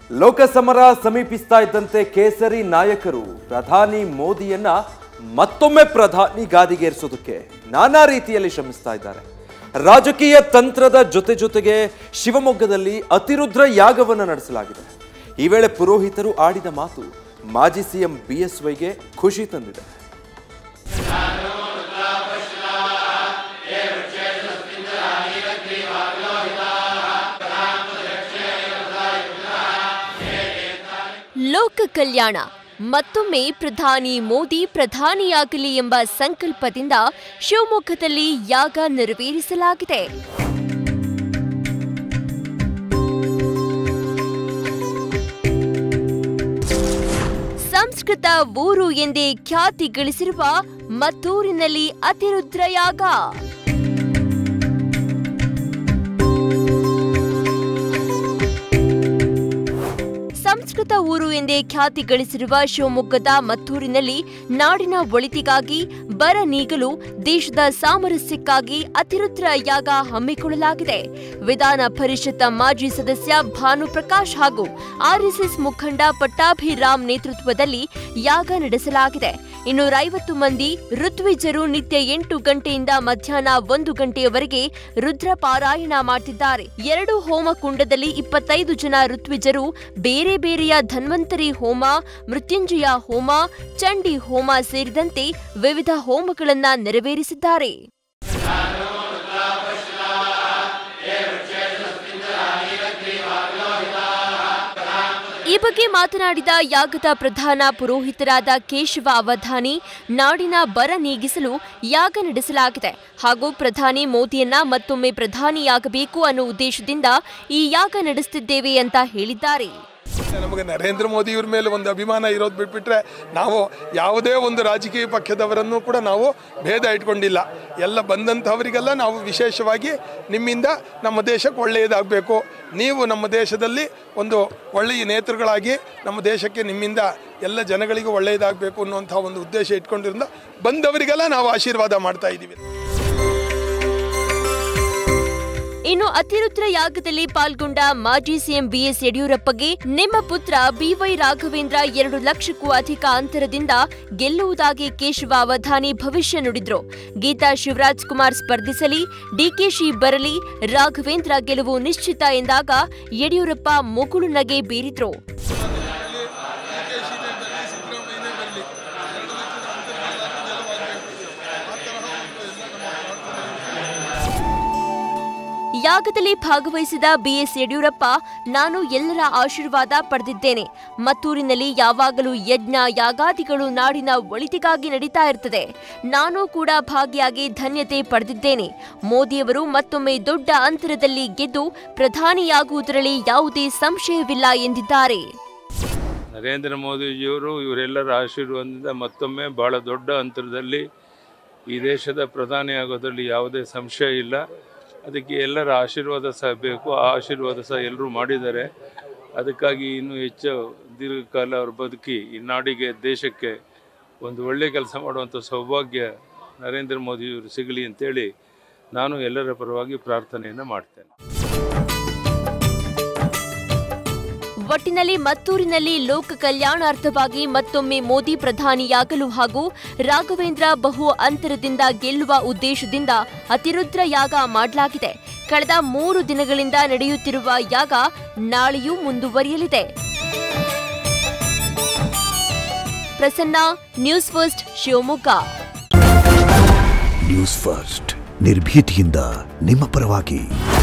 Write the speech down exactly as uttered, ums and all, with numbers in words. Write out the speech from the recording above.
ಲೋಕಸಮರ ಸಮೀಪಿಸ್ತಾ ಇದ್ದಂತೆ ಕೇಸರಿ ನಾಯಕರು ಪ್ರಧಾನಿ ಮೋದಿಯನ್ನ ಮತ್ತೊಮ್ಮೆ ಪ್ರಧಾನಿ ಗಾದಿಗೇರಿಸೋದಕ್ಕೆ ನಾನಾ ರೀತಿಯಲ್ಲಿ ಶ್ರಮಿಸ್ತಾ ಇದ್ದಾರೆ. ರಾಜಕೀಯ ತಂತ್ರದ ಜೊತೆ ಜೊತೆಗೆ ಶಿವಮೊಗ್ಗದಲ್ಲಿ ಅತಿರುದ್ರ ಯಾಗವನ್ನು ನಡೆಸಲಾಗಿದೆ. ಈ ವೇಳೆ ಪುರೋಹಿತರು ಆಡಿದ ಮಾತು ಮಾಜಿ ಸಿಎಂ ಬಿಎಸ್ವೈಗೆ ಖುಷಿ ತಂದಿದೆ. ಲೋಕ ಕಲ್ಯಾಣ, ಮತ್ತೊಮ್ಮೆ ಪ್ರಧಾನಿ ಮೋದಿ ಪ್ರಧಾನಿಯಾಗಲಿ ಎಂಬ ಸಂಕಲ್ಪದಿಂದ ಶಿವಮೊಗ್ಗದಲ್ಲಿ ಯಾಗ ನೆರವೇರಿಸಲಾಗಿದೆ. ಸಂಸ್ಕೃತ ಊರು ಎಂದೇ ಖ್ಯಾತಿ ಗಳಿಸಿರುವ ಮದ್ದೂರಿನಲ್ಲಿ ಅತಿರುದ್ರ ಯಾಗ. ಸಂಸ್ಕೃತ ಊರು ಎಂದೇ ಖ್ಯಾತಿ ಗಳಿಸಿರುವ ಶಿವಮೊಗ್ಗದ ಮದ್ದೂರಿನಲ್ಲಿ ನಾಡಿನ ಒಳಿತಿಗಾಗಿ, ಬರ ನೀಗಲು, ದೇಶದ ಸಾಮರಸ್ಯಕ್ಕಾಗಿ ಅತಿರುದ್ರ ಯಾಗ ಹಮ್ಮಿಕೊಳ್ಳಲಾಗಿದೆ. ವಿಧಾನ ಪರಿಷತ್ ಮಾಜಿ ಸದಸ್ಯ ಭಾನುಪ್ರಕಾಶ್ ಹಾಗೂ ಆರ್ಎಸ್ಎಸ್ ಮುಖಂಡ ಪಟ್ಟಾಭಿರಾಮ್ ನೇತೃತ್ವದಲ್ಲಿ ಯಾಗ ನಡೆಸಲಾಗಿದೆ. ಇನ್ನೂರ ಐವತ್ತು ಮಂದಿ ಋತ್ವಿಜರು ನಿತ್ಯ ಎಂಟು ಗಂಟೆಯಿಂದ ಮಧ್ಯಾಹ್ನ ಒಂದು ಗಂಟೆಯವರೆಗೆ ರುದ್ರ ಪಾರಾಯಣ ಮಾಡುತ್ತಿದ್ದಾರೆ. ಎರಡು ಹೋಮ ಕುಂಡದಲ್ಲಿ ಇಪ್ಪತ್ತೈದು ಜನ ಋತ್ವಿಜರು ಬೇರೆ ಬೇರೆಯ ಧನ್ವಂತರಿ ಹೋಮ, ಮೃತ್ಯುಂಜಯ ಹೋಮ, ಚಂಡಿ ಹೋಮ ಸೇರಿದಂತೆ ವಿವಿಧ ಹೋಮಗಳನ್ನು ನೆರವೇರಿಸಿದ್ದಾರೆ. ಈ ಬಗ್ಗೆ ಮಾತನಾಡಿದ ಯಾಗದ ಪ್ರಧಾನ ಪುರೋಹಿತರಾದ ಕೇಶವ ಅವಧಾನಿ, ನಾಡಿನ ಬರ ನೀಗಿಸಲು ಯಾಗ ನಡೆಸಲಾಗಿದೆ ಹಾಗೂ ಪ್ರಧಾನಿ ಮೋದಿಯನ್ನ ಮತ್ತೊಮ್ಮೆ ಪ್ರಧಾನಿಯಾಗಬೇಕು ಅನ್ನೋ ಉದ್ದೇಶದಿಂದ ಈ ಯಾಗ ನಡೆಸುತ್ತಿದ್ದೇವೆ ಅಂತ ಹೇಳಿದ್ದಾರೆ. ನಮಗೆ ನರೇಂದ್ರ ಮೋದಿ ಇವ್ರ ಮೇಲೆ ಒಂದು ಅಭಿಮಾನ ಇರೋದು ಬಿಟ್ಬಿಟ್ರೆ ನಾವು ಯಾವುದೇ ಒಂದು ರಾಜಕೀಯ ಪಕ್ಷದವರನ್ನು ಕೂಡ ನಾವು ಭೇದ ಇಟ್ಕೊಂಡಿಲ್ಲ. ಎಲ್ಲ ಬಂದಂಥವರಿಗೆಲ್ಲ ನಾವು ವಿಶೇಷವಾಗಿ ನಿಮ್ಮಿಂದ ನಮ್ಮ ದೇಶಕ್ಕೆ ಒಳ್ಳೆಯದಾಗಬೇಕು, ನೀವು ನಮ್ಮ ದೇಶದಲ್ಲಿ ಒಂದು ಒಳ್ಳೆಯ ನೇತೃಗಳಾಗಿ ನಮ್ಮ ದೇಶಕ್ಕೆ ನಿಮ್ಮಿಂದ ಎಲ್ಲ ಜನಗಳಿಗೂ ಒಳ್ಳೆಯದಾಗಬೇಕು ಅನ್ನುವಂಥ ಒಂದು ಉದ್ದೇಶ ಇಟ್ಕೊಂಡಿರೋದ್ರಿಂದ ಬಂದವರಿಗೆಲ್ಲ ನಾವು ಆಶೀರ್ವಾದ ಮಾಡ್ತಾ ಇದ್ದೀವಿ. ಇನ್ನು ಅತಿರುದ್ರ ಯಾಗದಲ್ಲಿ ಪಾಲ್ಗೊಂಡ ಮಾಜಿ ಸಿಎಂ ಬಿಎಸ್ ಯಡಿಯೂರಪ್ಪಗೆ ನಿಮ್ಮ ಪುತ್ರ ಬಿವೈ ರಾಘವೇಂದ್ರ ಎರಡು ಲಕ್ಷಕ್ಕೂ ಅಧಿಕ ಅಂತರದಿಂದ ಗೆಲ್ಲುವುದಾಗಿ ಕೇಶವ ಅವಧಾನಿ ಭವಿಷ್ಯ ನುಡಿದ್ರು. ಗೀತಾ ಶಿವರಾಜ್ ಕುಮಾರ್ ಸ್ಪರ್ಧಿಸಲಿ, ಡಿಕೆಶಿ ಬರಲಿ, ರಾಘವೇಂದ್ರ ಗೆಲುವು ನಿಶ್ಚಿತ ಎಂದಾಗ ಯಡಿಯೂರಪ್ಪ ಮುಗುಳು ನಗೆ ಬೀರಿದ್ರು. ಯಾಗದಲ್ಲಿ ಭಾಗವಹಿಸಿದ ಬಿಎಸ್ ಯಡಿಯೂರಪ್ಪ, ನಾನು ಎಲ್ಲರ ಆಶೀರ್ವಾದ ಪಡೆದಿದ್ದೇನೆ. ಮತ್ತೂರಿನಲ್ಲಿ ಯಾವಾಗಲೂ ಯಜ್ಞ ಯಾಗಾದಿಗಳು ನಾಡಿನ ಒಳಿತಿಗಾಗಿ ನಡೀತಾ ಇರ್ತದೆ. ನಾನು ಕೂಡ ಭಾಗಿಯಾಗಿ ಧನ್ಯತೆ ಪಡೆದಿದ್ದೇನೆ. ಮೋದಿಯವರು ಮತ್ತೊಮ್ಮೆ ದೊಡ್ಡ ಅಂತರದಲ್ಲಿ ಗೆದ್ದು ಪ್ರಧಾನಿಯಾಗುವುದರಲ್ಲಿ ಯಾವುದೇ ಸಂಶಯವಿಲ್ಲ ಎಂದಿದ್ದಾರೆ. ನರೇಂದ್ರ ಮೋದಿಜಿಯವರು ಇವರೆಲ್ಲರ ಆಶೀರ್ವಾದದಿಂದ ಮತ್ತೊಮ್ಮೆ ಬಹಳ ದೊಡ್ಡ ಅಂತರದಲ್ಲಿ ಈ ದೇಶದ ಪ್ರಧಾನಿ ಆಗೋದ್ರಲ್ಲಿ ಯಾವುದೇ ಸಂಶಯ ಇಲ್ಲ. ಅದಕ್ಕೆ ಎಲ್ಲರ ಆಶೀರ್ವಾದ ಸಹ ಬೇಕು. ಆ ಆಶೀರ್ವಾದ ಸಹ ಎಲ್ಲರೂ ಮಾಡಿದ್ದಾರೆ. ಅದಕ್ಕಾಗಿ ಇನ್ನೂ ಹೆಚ್ಚು ದೀರ್ಘಕಾಲ ಅವರು ಬದುಕಿ ಈ ನಾಡಿಗೆ, ದೇಶಕ್ಕೆ ಒಂದು ಒಳ್ಳೆಯ ಕೆಲಸ ಮಾಡುವಂಥ ಸೌಭಾಗ್ಯ ನರೇಂದ್ರ ಮೋದಿಯವರು ಸಿಗಲಿ ಅಂತೇಳಿ ನಾನು ಎಲ್ಲರ ಪರವಾಗಿ ಪ್ರಾರ್ಥನೆಯನ್ನು ಮಾಡ್ತೇನೆ. ಒಟ್ಟಿನಲ್ಲಿ ಮತ್ತೂರಿನಲ್ಲಿ ಲೋಕ ಕಲ್ಯಾಣಾರ್ಥವಾಗಿ ಮತ್ತೊಮ್ಮೆ ಮೋದಿ ಪ್ರಧಾನಿಯಾಗಲು ಹಾಗೂ ರಾಘವೇಂದ್ರ ಬಹು ಅಂತರದಿಂದ ಗೆಲ್ಲುವ ಉದ್ದೇಶದಿಂದ ಅತಿರುದ್ರ ಯಾಗ ಮಾಡಲಾಗಿದೆ. ಕಳೆದ ಮೂರು ದಿನಗಳಿಂದ ನಡೆಯುತ್ತಿರುವ ಯಾಗ ನಾಳೆಯೂ ಮುಂದುವರಿಯಲಿದೆ. Prasanna, news first, Shivamogga. News first ನಿರ್ಭೀತಿಯಿಂದ ನಿಮ್ಮ ಪರವಾಗಿ.